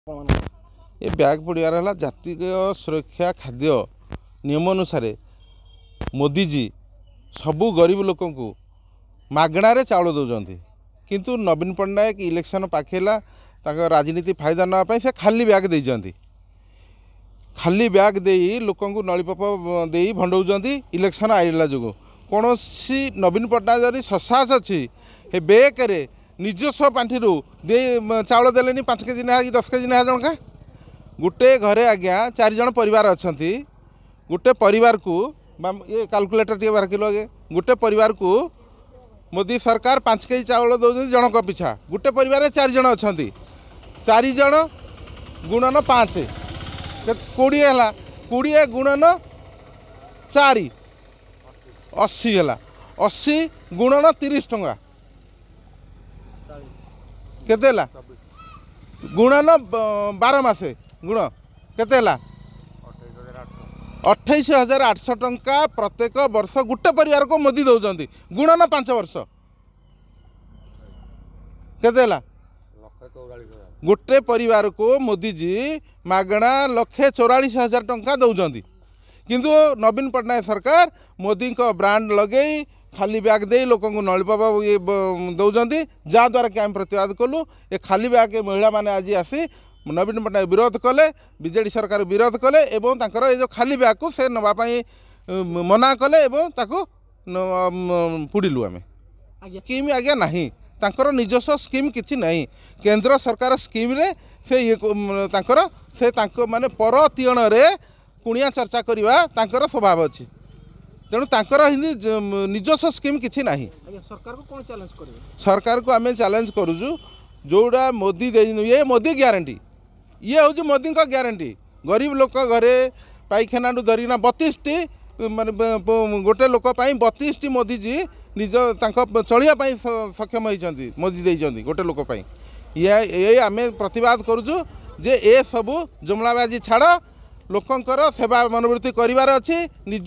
ये बैग पड़ियार है जातीय सुरक्षा खाद्य नियम अनुसार मोदीजी सबू गरीब लोक मागणारे चाउल दौरान किंतु नवीन पट्टनायक इलेक्शन पाखेला राजनीति फायदा नापी से खाली बैग देती खाली बैग दे लोक नलीपप दे भंडाऊँ इलेक्शन आइला जो कौन सी नवीन पट्टनायक ससास अच्छी बेकरे निजस्व पांठि दे चाउल देले 5 केजी ना 10 केजी ना जनका गोटे घरे आज्ञा 4 जन परिवार अच्छा गोटे परिवार को ये कैलकुलेटर टे बाहर किलो आगे गोटे परिवार को मोदी सरकार 5 केजी चाउल दौरान जनक पिछा गोटे परिवार 4 जन अच्छा 4 जन गुणन 5 20 है 20 गुणन 4 80 है 80 गुणन 30 टंका केते गुणन 12 मासे गुण केते 28,800 टंका प्रत्येक वर्ष गोटे परिवार को मोदी दौरान गुणन 5 वर्ष केते गोटे परिवार को मोदी जी मागणा 1,44,000 टंका दौरान किंतु नवीन पट्टनायक सरकार मोदी को ब्रांड लगे खाली बैग दे लोक नलीपप ये दौरान जहाँद्वारा कि आम प्रतिवाद कलु ये खाली बैग महिला माने आज आसी नवीन पट्टनायक विरोध कले बीजेडी सरकार विरोध कले एवं तांकर ये जो खाली बैग को से नापी मना कले एवं ताको पुड़िलु आम स्कीम आज्ञा नहीं तांकर निजस्व स्कीम किछि नहीं केंद्र सरकार स्कीम रे से ये तांकर से तांको माने पर तीयण रे कुणिया चर्चा करवा तांकर स्वभाव अच्छी तेणु तांकर निजस्व स्कीम किछि नहीं सरकार को कौन चैलेंज करेंगे सरकार को आम चैलेंज करूँ जोड़ा मोदी दे ये मोदी ग्यारंटी ये हूँ मोदी का ग्यारंटी गरीब लोक घरे पाइखाना धरिना 32टी माने गोटे लोक 32टी मोदी जी निज चलिया सक्षम होती मोदी देती गोटे लोक ये आम प्रतिवाद करूँ जे ए सबू जुमलाबाजी छाड़ लोकंकर सेवा मनोवृत्ति करिवार अच्छी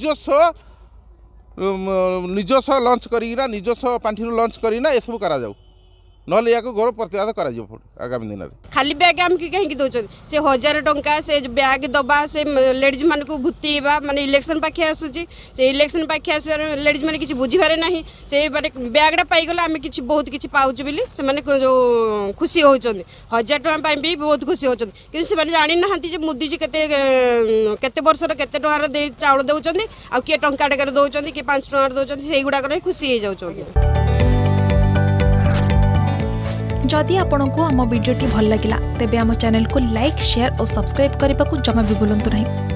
निजस्व लंच करा निजस्व पांठि लंच करना ये सब करा जाऊ नहले या घोर प्रतिवाद करा आगामी दिन में खाली बैग आमको कहीं दौरान से 1000 टंका से बैग दबा से लेडीज मान को भूतेवा माने इलेक्शन पाखे आसूची से इलेक्शन पाखे आस लेडीज मैंने किसी बुझीबारे ना से माने बैगटा पाईगले आम कि बहुत किसी पाऊँ बोली से जो खुशी होती 1000 टଙ୍କା भी बहुत खुशी होती कि जानी ना मोदी जी केते वर्ष केते टंकार चाउल दौरान आ किए टंका टेकार दौरान किए 5 टंकार दौरान से गुड़ाक खुशी हो जाऊँ। जदि आपंक आम भिडी भल लगा तेब आम चैनल को लाइक शेयर और सब्सक्राइब करने को जमा भी भूलु नहीं।